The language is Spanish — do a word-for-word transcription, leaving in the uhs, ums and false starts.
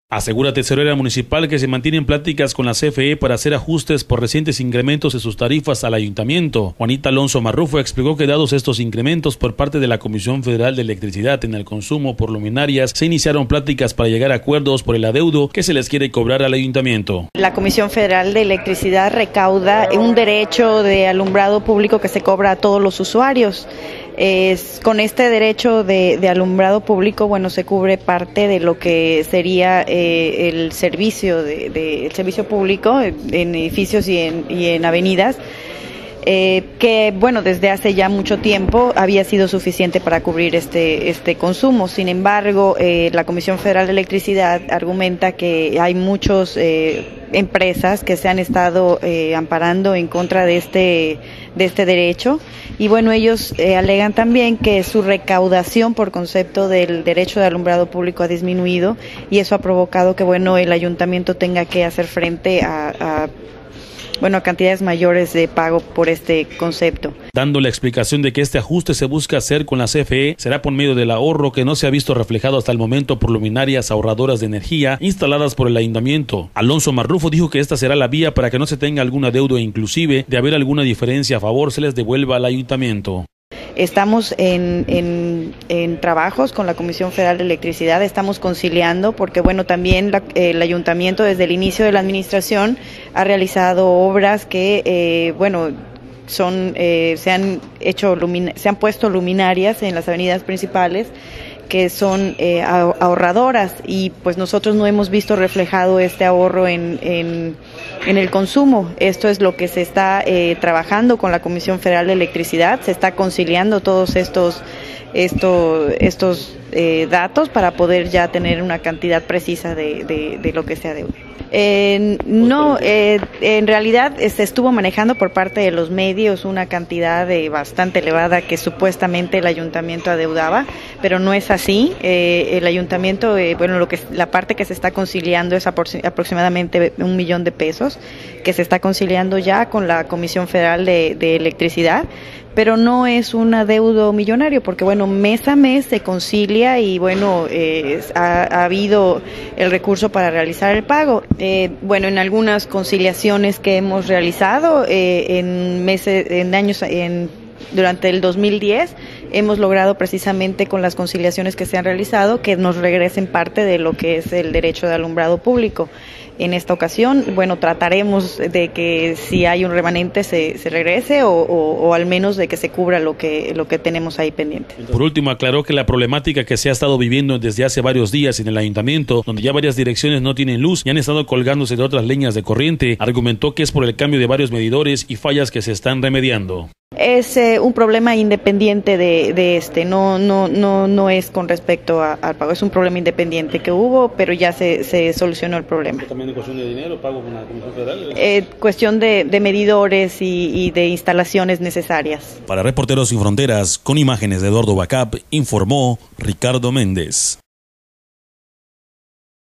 Asegura Tesorera Municipal que se mantienen pláticas con la C F E para hacer ajustes por recientes incrementos en sus tarifas al ayuntamiento. Juanita Alonso Marrufo explicó que dados estos incrementos por parte de la Comisión Federal de Electricidad en el consumo por luminarias, se iniciaron pláticas para llegar a acuerdos por el adeudo que se les quiere cobrar al ayuntamiento. La Comisión Federal de Electricidad recauda un derecho de alumbrado público que se cobra a todos los usuarios. Es, con este derecho de, de alumbrado público, bueno, se cubre parte de lo que sería eh, el servicio de, de el servicio público en, en edificios y en, y en avenidas, eh, que bueno, desde hace ya mucho tiempo había sido suficiente para cubrir este este consumo. Sin embargo, eh, la Comisión Federal de Electricidad argumenta que hay muchos eh, empresas que se han estado eh, amparando en contra de este de este derecho, y bueno, ellos eh, alegan también que su recaudación por concepto del derecho de alumbrado público ha disminuido, y eso ha provocado que bueno, el ayuntamiento tenga que hacer frente a, a bueno, a cantidades mayores de pago por este concepto. Dando la explicación de que este ajuste se busca hacer con la C F E será por medio del ahorro que no se ha visto reflejado hasta el momento por luminarias ahorradoras de energía instaladas por el ayuntamiento. Alonso Marrufo dijo que esta será la vía para que no se tenga algún adeudo e inclusive de haber alguna diferencia a favor se les devuelva al ayuntamiento. Estamos en, en, en trabajos con la Comisión Federal de Electricidad, estamos conciliando porque bueno, también la, el ayuntamiento desde el inicio de la administración ha realizado obras que eh, bueno, son eh, se han hecho lumina, se han puesto luminarias en las avenidas principales que son eh, ahorradoras, y pues nosotros no hemos visto reflejado este ahorro en, en, en el consumo. Esto es lo que se está eh, trabajando con la Comisión Federal de Electricidad, se está conciliando todos estos, estos, estos eh, datos para poder ya tener una cantidad precisa de, de, de lo que se adeuda. Eh, no, eh, en realidad se estuvo manejando por parte de los medios una cantidad de bastante elevada que supuestamente el ayuntamiento adeudaba, pero no es así. Eh, el ayuntamiento, eh, bueno, lo que la parte que se está conciliando es aproximadamente un millón de pesos, que se está conciliando ya con la Comisión Federal de, de Electricidad, pero no es un adeudo millonario, porque bueno, mes a mes se concilia y bueno, eh, ha, ha habido el recurso para realizar el pago. Eh, bueno, en algunas conciliaciones que hemos realizado eh, en meses, en años, en durante el dos mil diez, hemos logrado precisamente con las conciliaciones que se han realizado que nos regresen parte de lo que es el derecho de alumbrado público. En esta ocasión, bueno, trataremos de que si hay un remanente se, se regrese o, o, o al menos de que se cubra lo que, lo que tenemos ahí pendiente. Por último, aclaró que la problemática que se ha estado viviendo desde hace varios días en el ayuntamiento, donde ya varias direcciones no tienen luz y han estado colgándose de otras líneas de corriente, argumentó que es por el cambio de varios medidores y fallas que se están remediando. Es eh, un problema independiente de, de este, no no no no es con respecto a, al pago, es un problema independiente que hubo, pero ya se, se solucionó el problema. ¿También es cuestión de dinero, pago con la Comisión Federal? Eh, cuestión de, de medidores y, y de instalaciones necesarias. Para Reporteros Sin Fronteras, con imágenes de Eduardo Bacap, informó Ricardo Méndez.